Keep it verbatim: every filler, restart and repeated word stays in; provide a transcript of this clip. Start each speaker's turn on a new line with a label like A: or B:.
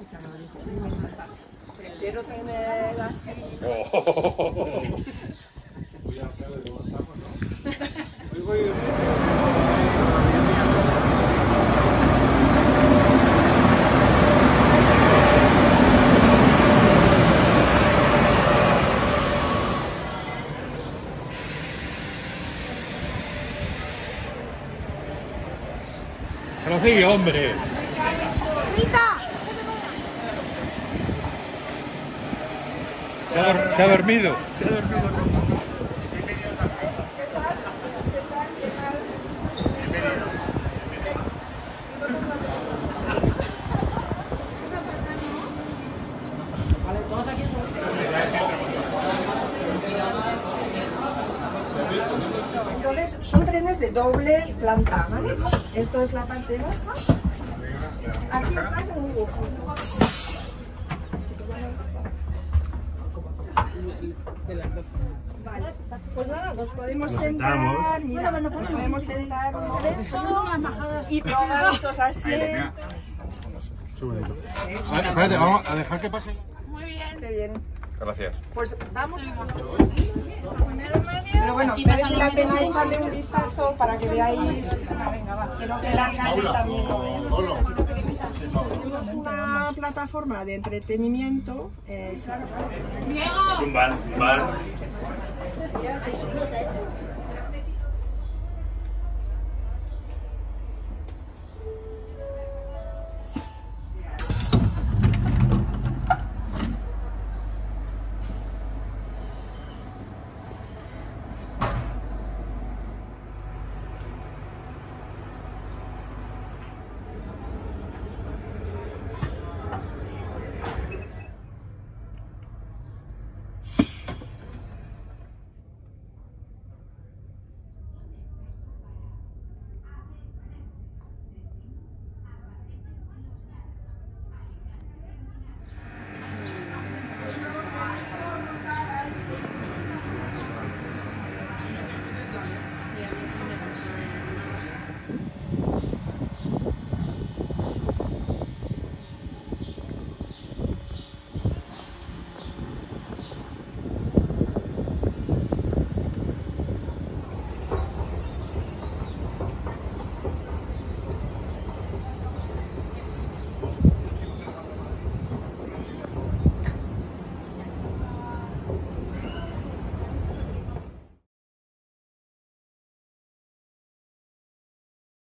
A: Prefiero tener así.
B: Oh. Prosigue, hombre.
A: ¡Rita!
B: Se ha, se ha dormido. Se ha dormido.
C: Vale, todos aquí en su...
A: Entonces son trenes de doble planta, ¿vale? Esto es la parte baja. Aquí está el nudo. Vale, pues nada, nos podemos sentar, mira, nos podemos sentar y probar esos asientos.
B: Espérate, vamos a dejar que pase.
D: Muy bien.
A: Qué bien.
B: Gracias.
A: Pues vamos. Pero bueno, merece la pena echarle un vistazo para que veáis. Creo que el alcalde también lo ve. Tenemos una plataforma de entretenimiento. Eh,
D: Diego.
B: Es un bar, un bar.